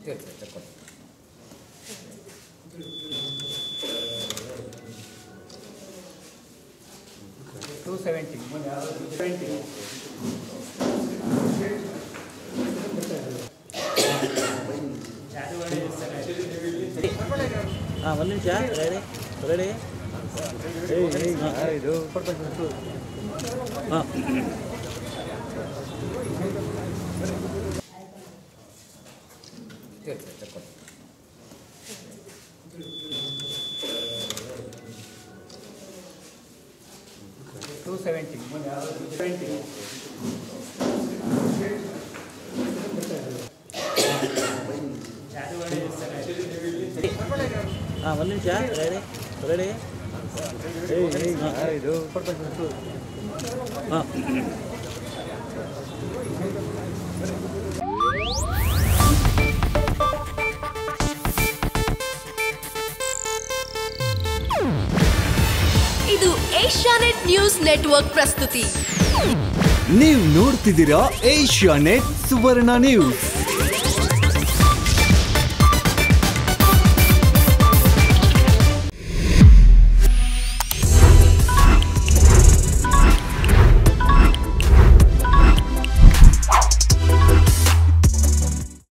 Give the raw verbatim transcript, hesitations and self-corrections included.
two seventy. twenty. ಹಾಂ ಒಂದು ನಿಮಿಷ ರೆಡಿ ರೆಡಿ ಇದು ಹಾಂ two seventy. twenty. ಹಾಂ ಒಂದು ನಿಮಿಷ ರೆಡಿ ರೆಡಿ ಇದು ಹಾಂ ಇದು ಏಷ್ಯಾನೆಟ್ ನ್ಯೂಸ್ ನೆಟ್ವರ್ಕ್ ಪ್ರಸ್ತುತಿ. ನೀವು ನೋಡ್ತಿದ್ದೀರಾ ಏಷ್ಯಾನೆಟ್ ಸುವರ್ಣ ನ್ಯೂಸ್.